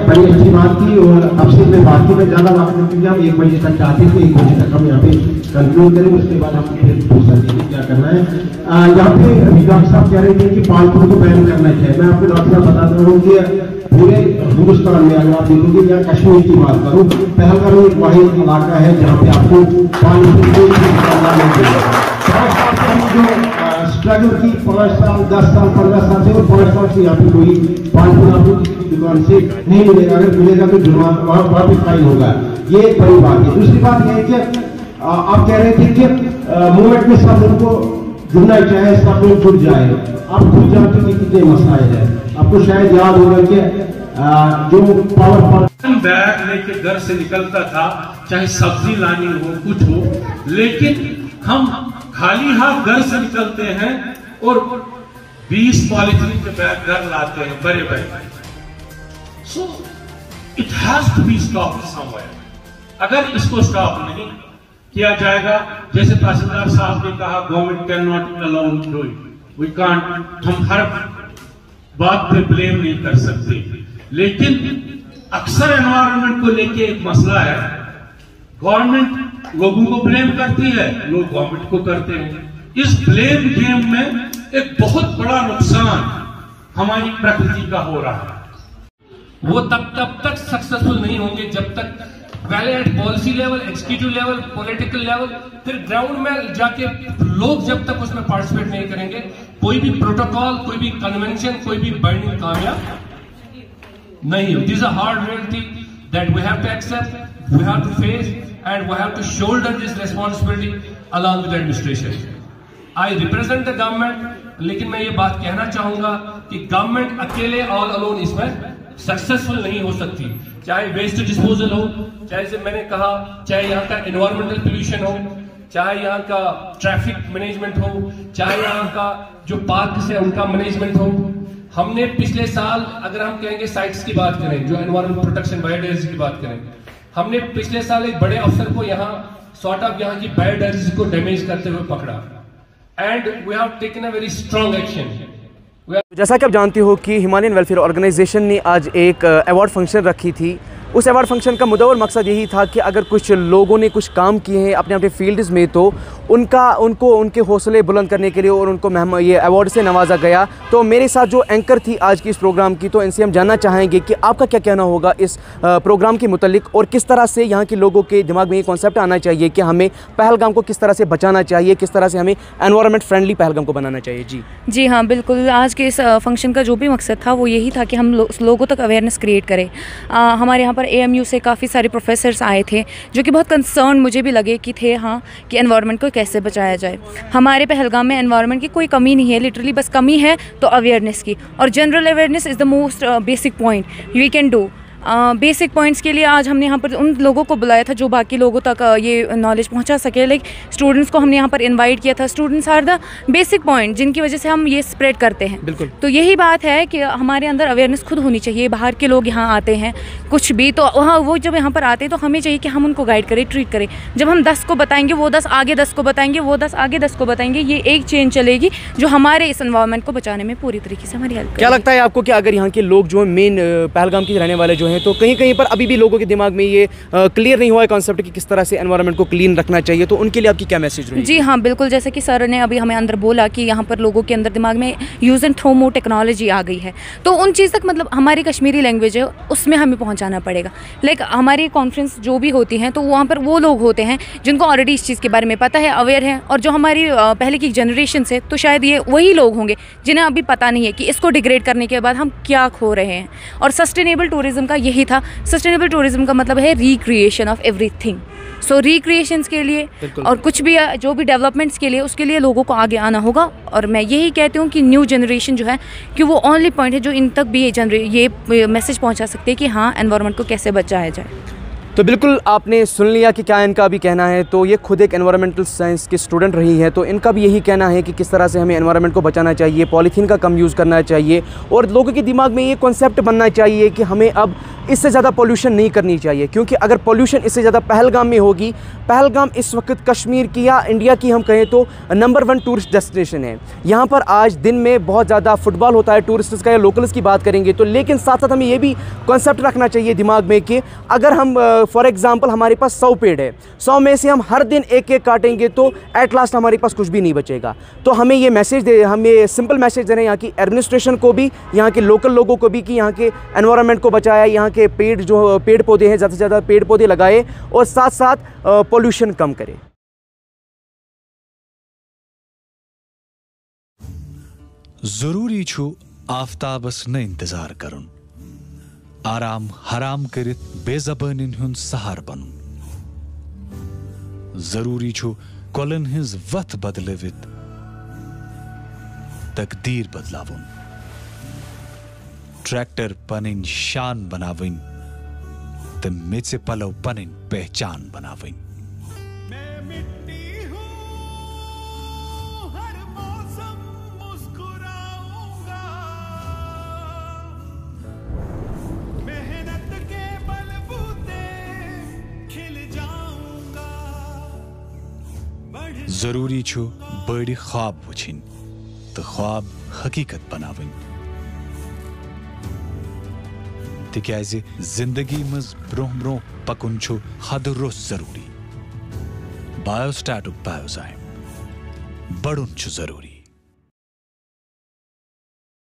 बड़ी अच्छी बात की और आपसे मैं बात की मैं ज़्यादा बात नहीं, क्योंकि हम 1 बजे तक चाहते थे, 1 बजे तक हम यहाँ पे कंक्लूड करें, उसके बाद हम फिर पूछ सकते हैं क्या करना है। यहाँ पे अभी डॉक्टर साहब कह रहे थे कि पालतू को बैन करना चाहिए। मैं आपको डॉक्टर साहब बताता हूँ कि पूरे हिंदुस्तान में अगर आप देखोगे या कश्मीर की बात करूँ, पहलगाम एक वाहिद इलाका है जहाँ पे आपको पालतू को स्ट्रगल की 5 साल 10 साल 15 साल से और 5 साल से यहाँ पे कोई पालतू आपको किसी दुकान से नहीं मिलेगा, अगर मिलेगा तो जुर्माना वहाँ पे फाइन होगा। ये एक बड़ी बात है। दूसरी बात यह है कि आप कह रहे थे कि मूवमेंट में सब लोग को जुड़ना चाहे, सब लोग जुड़ जाए। आप खुद जानते कि कितने मसाइल है, आपको शायद याद होगा कि जो पावर बैग लेके घर से निकलता था, चाहे सब्जी लानी हो कुछ हो, लेकिन हम खाली हाथ घर से निकलते हैं और 20 पॉलिथीन के बैग घर लाते हैं, बड़े बड़े। So it has to be stop somewhere. अगर इसको स्टॉप नहीं किया जाएगा, जैसे तहसीलदार साहब ने कहा, government can not allow do it, we can't, हम हर बात पे ब्लेम नहीं कर सकते, लेकिन अक्सर एनवायरनमेंट को लेके एक मसला है, गवर्नमेंट लोगों को ब्लेम करती है, लोग गवर्नमेंट को करते हैं। इस ब्लेम गेम में एक बहुत बड़ा नुकसान हमारी प्रकृति का हो रहा है। वो तब तक सक्सेसफुल नहीं होंगे जब तक पहले at policy level, executive level, political level, फिर ग्राउंड में जाके लोग जब तक उसमें पार्टिसिपेट नहीं करेंगे, कोई भी प्रोटोकॉल, कोई भी कन्वेंशन, कोई भी बाइंडिंग कामयाब नहीं हो। This is a hard reality that we have to accept, we have to face and we have to shoulder this responsibility along with the administration. I represent the government, लेकिन मैं ये बात कहना चाहूंगा कि गवर्नमेंट अकेले ऑल अलोन इसमें successful नहीं हो सकती। चाहे वेस्ट डिस्पोजल हो, चाहे जैसे मैंने कहा, चाहे यहाँ का एनवायरमेंटल पोल्यूशन हो, चाहे यहाँ का ट्रैफिक मैनेजमेंट हो, चाहे यहाँ का जो पार्क है उनका मैनेजमेंट हो। हमने पिछले साल, अगर हम कहेंगे साइट्स की बात करें, जो एनवायरमेंट प्रोटेक्शन बायोडाइवर्सिटी की बात करें, हमने पिछले साल एक बड़े अफसर को यहाँ सॉर्ट ऑफ यहाँ की बायोडाइवर्सिटी को डैमेज करते हुए पकड़ा, and we have taken a very strong action. जैसा कि आप जानते हो कि हिमालयन वेलफेयर ऑर्गेनाइजेशन ने आज एक अवार्ड फंक्शन रखी थी। उस अवार्ड फंक्शन का मुद्दा और मकसद यही था कि अगर कुछ लोगों ने कुछ काम किए हैं अपने अपने फील्ड्स में, तो उनको उनके हौसले बुलंद करने के लिए और उनको ये अवार्ड से नवाजा गया। तो मेरे साथ जो एंकर थी आज की इस प्रोग्राम की, तो इनसे हम जानना चाहेंगे कि आपका क्या कहना होगा इस प्रोग्राम के मुतालिक, और किस तरह से यहाँ के लोगों के दिमाग में ये कॉन्सेप्ट आना चाहिए कि हमें पहलगाम को किस तरह से बचाना चाहिए, किस तरह से हमें एनवायरनमेंट फ्रेंडली पहलगाम को बनाना चाहिए। जी हाँ, बिल्कुल। आज के इस फंक्शन का जो भी मकसद था वो यही था कि हम लोगों तक अवेयरनेस क्रिएट करें। हमारे यहाँ पर AMU से काफ़ी सारे प्रोफेसर्स आए थे जो कि बहुत कंसर्न मुझे भी लगे कि थे, हाँ, कि एनवायरनमेंट को कैसे बचाया जाए। हमारे पहलगाम में एनवायरनमेंट की कोई कमी नहीं है, लिटरली बस कमी है तो अवेयरनेस की, और general awareness is the most basic point we can do. Basic points के लिए आज हमने यहाँ पर उन लोगों को बुलाया था जो बाकी लोगों तक ये नॉलेज पहुँचा सके। लाइक स्टूडेंट्स को हमने यहाँ पर इनवाइट किया था। Students are the basic point जिनकी वजह से हम ये स्प्रेड करते हैं। बिल्कुल। तो यही बात है कि हमारे अंदर अवेयरनेस खुद होनी चाहिए। बाहर के लोग यहाँ आते हैं कुछ भी, तो वहाँ वो जब यहाँ पर आते हैं तो हमें चाहिए कि हम उनको गाइड करें, ट्रीट करें। जब हम 10 को बताएंगे, वो 10 आगे 10 को बताएंगे, वो 10 आगे 10 को बताएंगे, ये एक चेन चलेगी जो हमारे इस एनवायरनमेंट को बचाने में पूरी तरीके से हमारी हेल्प करेगी। क्या लगता है आपको कि अगर यहाँ के लोग जो मेन पहलगाम के रहने वाले जो हैं, तो कहीं कहीं पर अभी भी लोगों के दिमाग में ये क्लियर नहीं हुआ है कॉन्सेप्ट कि किस तरह से एनवायरनमेंट को क्लीन रखना चाहिए, तो उनके लिए आपकी क्या मैसेज रहेगी? जी हाँ, बिल्कुल। जैसे कि सर ने अभी हमें अंदर बोला कि यहाँ पर लोगों के अंदर दिमाग में use and throw more technology आ गई है, तो उन चीज़ तक मतलब हमारी कश्मीरी लैंग्वेज है उसमें हमें पहुँचाना पड़ेगा। लाइक हमारी कॉन्फ्रेंस जो भी होती हैं तो वहाँ पर वो लोग होते हैं जिनको ऑलरेडी इस चीज़ के बारे में पता है, अवेयर है, और जो हमारी पहले की जनरेशन से, तो शायद ये वही लोग होंगे जिन्हें अभी पता नहीं है कि इसको डिग्रेड करने के बाद हम क्या खो रहे हैं। और सस्टेनेबल टूरिज्म का यही था। सस्टेनेबल टूरिज्म का मतलब है recreation of everything. So recreations के लिए और कुछ भी जो भी डेवलपमेंट्स के लिए, उसके लिए लोगों को आगे आना होगा। और मैं यही कहती हूँ कि न्यू जनरेशन जो है कि वो ओनली पॉइंट है जो इन तक भी ये मैसेज पहुँचा सकते हैं कि हाँ, एनवायरनमेंट को कैसे बचाया जाए। तो बिल्कुल आपने सुन लिया कि क्या इनका भी कहना है। तो ये खुद एक एनवायरमेंटल साइंस की स्टूडेंट रही है, तो इनका भी यही कहना है कि किस तरह से हमें एनवायरनमेंट को बचाना चाहिए, पॉलीथीन का कम यूज़ करना चाहिए, और लोगों के दिमाग में ये कॉन्सेप्ट बनना चाहिए कि हमें अब इससे ज़्यादा पोल्यूशन नहीं करनी चाहिए, क्योंकि अगर पोल्यूशन इससे ज़्यादा पहलगाम में होगी, पहलगाम इस वक्त कश्मीर की या इंडिया की हम कहें तो नंबर 1 टूरिस्ट डेस्टिनेशन है। यहाँ पर आज दिन में बहुत ज़्यादा फुटबॉल होता है टूरिस्ट्स का या लोकल्स की बात करेंगे तो, लेकिन साथ साथ हमें ये भी कॉन्सेप्ट रखना चाहिए दिमाग में कि अगर हम फॉर एग्जांपल हमारे पास 100 पेड़ है, 100 में से हम हर दिन एक एक काटेंगे तो एट लास्ट हमारे पास कुछ भी नहीं बचेगा। तो हमें ये मैसेज दे, हम ये सिंपल मैसेज दे रहे हैं यहाँ की एडमिनिस्ट्रेशन को भी, यहाँ के लोकल लोगों को भी कि यहाँ के एनवायरनमेंट को बचाए, यहाँ के पेड़ पौधे हैं ज़्यादा से ज़्यादा पेड़ पौधे लगाए और साथ साथ पोल्यूशन कम करें। जरूरी छु आफ्ताबस न इंतजार करुन, आराम हराम करित बेजबानिन हुन सहार बनूं। जरूरी छु कोलन हिंज वथ बदलवित तकदीर बदलावुन, ट्रैक्टर पनिन शान बनाविन ते मेचे पलव पनिन पहचान बनाविन। जरूरी छु बड़ी ख्वाब वुछिन तो ख्वाब हकीकत बनाविन, तिक्याज़े जिंदगी मज ब्रोह ब्रोह पकुन छु हद रोज जरूरी। बायोस्टैटिक बायोजाइम बड़ुन छु जरूरी।